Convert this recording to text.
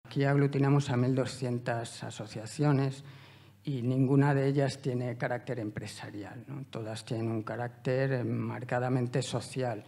Aquí aglutinamos a 1.200 asociaciones y ninguna de ellas tiene carácter empresarial, ¿no? Todas tienen un carácter marcadamente social.